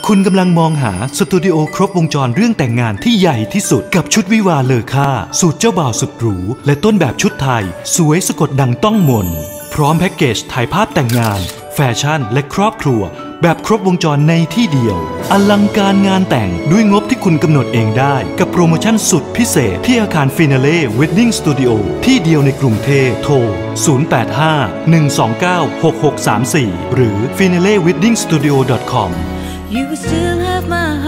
คุณกำลังมองหาสตูดิโอครบวงจรเรื่องแต่งงานที่ใหญ่ที่สุดกับชุดวิวาเลอค่าสูตรเจ้าบ่าวสุดหรูและต้นแบบชุดไทยสวยสะกดดังต้องมนพร้อมแพ็กเกจถ่ายภาพแต่งงานแฟชั่นและครอบครัวแบบครบวงจรในที่เดียวอลังการงานแต่งด้วยงบที่คุณกำหนดเองได้กับโปรโมชั่นสุดพิเศษที่อาคารฟินาเล่เวดดิ้งสตูดิโอที่เดียวในกรุงเทพโทร 085-129-6634 หรือ finaleweddingstudio.com You will still have my